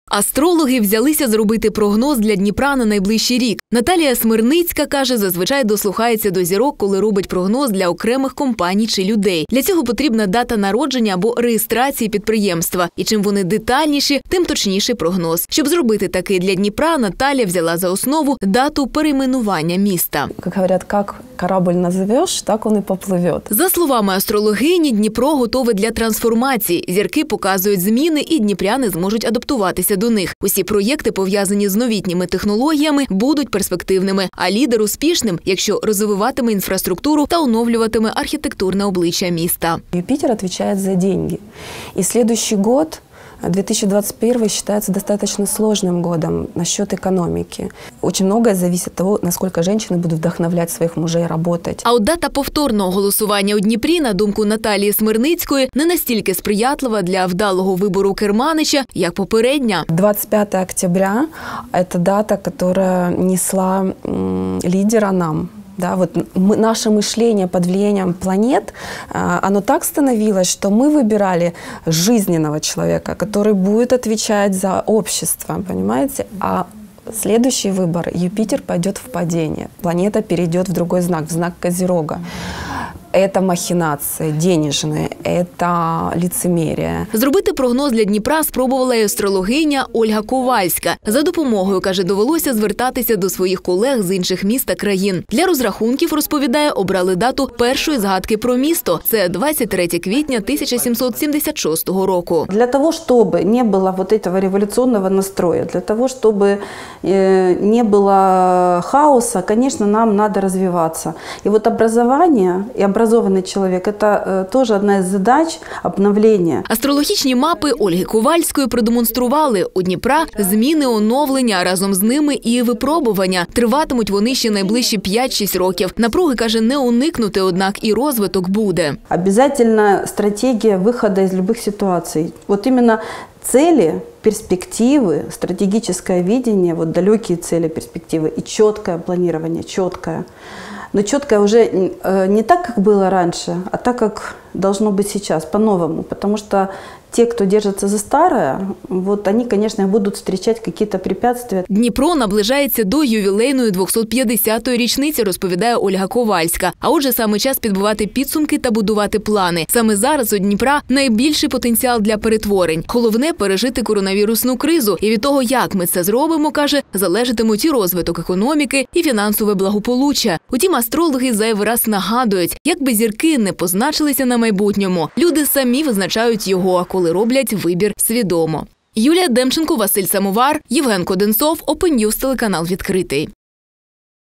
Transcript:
Астрологи взялися зробити прогноз для Дніпра на найближчий рік. Наталія Смирницька каже, зазвичай дослухається до зірок, коли робить прогноз для окремих компаній чи людей. Для цього потрібна дата народження або реєстрації підприємства. І чим вони детальніші, тим точніший прогноз. Щоб зробити такий для Дніпра, Наталія взяла за основу дату перейменування міста. Як говорять, як корабль називеш, так він і попливе. За словами астрологині, Дніпро готове для трансформації. Зірки показують зміни, і дніпряни зможуть адаптуватися до них. Усі проєкти, пов'язані з новітніми технологіями, будуть перспективними, а лідер – успішним, якщо розвиватиме інфраструктуру та оновлюватиме архітектурне обличчя міста. Юпитер відповідає за гроші. І наступний рік, 2021, считается достаточно сложным годом насчет экономики. Очень многое зависит от того, насколько женщины будут вдохновлять своих мужей работать. А от дата повторного голосування у Дніпрі, на думку Наталії Смирницької, не настільки сприятлива для вдалого вибору керманича, як попередня. 25 октября – это дата, которая несла лидера нам. Да, вот наше мышление под влиянием планет, оно так становилось, что мы выбирали жизненного человека, который будет отвечать за общество, понимаете? А следующий выбор – Юпитер пойдет в падение. Планета перейдет в другой знак, в знак Козерога. Это махінації, денежні, це лицемір'я. Зробити прогноз для Дніпра спробувала і астрологиня Ольга Ковальська. За допомогою, каже, довелося звертатися до своїх колег з інших міст та країн. Для розрахунків, розповідає, обрали дату першої згадки про місто. Це 23 квітня 1776 року. Для того, щоб не було вот этого революційного настрою, для того, щоб не було хаоса, звісно, нам треба розвиватися. І от образування і образованный человек – это тоже одна из задач обновления. Астрологічні мапи Ольги Ковальської продемонстрували у Дніпра зміни, оновлення, а разом з ними і випробування. Триватимуть вони ще найближчі 5-6 років. Напруги, каже, не уникнути, однак і розвиток буде. Обязательно стратегія виходу із будь-яких ситуацій. Вот именно цели, перспективы, стратегическое видение, вот далекие цели, перспективы и четкое планирование, четкое. Но четкое уже не так, как было раньше, а так, как должно быть сейчас, по-новому. Потому что те, кто держится за старое, вот они, конечно, будут встречать какие-то препятствия. Дніпро наближається до ювілейної 250-ї річниці, розповідає Ольга Ковальська. А отже, саме час підбивати підсумки та будувати плани. Саме зараз у Дніпра найбільший потенціал для перетворень. Головне – пережити коронавірусну кризу. І від того, як ми це зробимо, каже, залежатимуть і розвиток економіки, і фінансове благополуччя. Утім, астрологи зайвий раз нагадують, як би зірки не позначилися на майбутньому, люди самі визначають його, коли роблять вибір свідомо. Юлія Демченко, Василь Самовар, Євген Коденцов, Open News, телеканал «Відкритий».